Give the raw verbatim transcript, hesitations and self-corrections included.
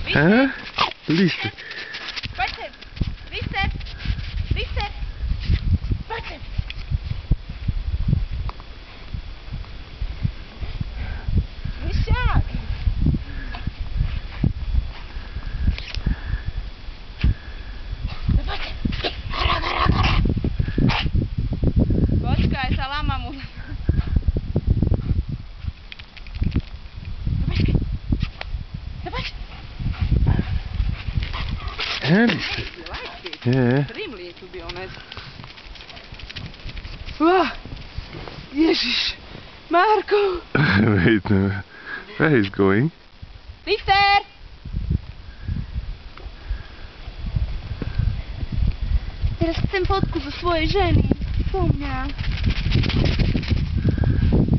Huh? Listen. Poďte. Vyste. Vyste. Poďte. Vyšťák. Poďte. Hara, hara, hara. Počkaj, salama mu. Yeah. Yeah. Extremely, to be honest. Wow. Ježiš. Marko. Wait, no. Where he's going? Victor! Teraz chcem fotku zo svojej ženy. Po mňa.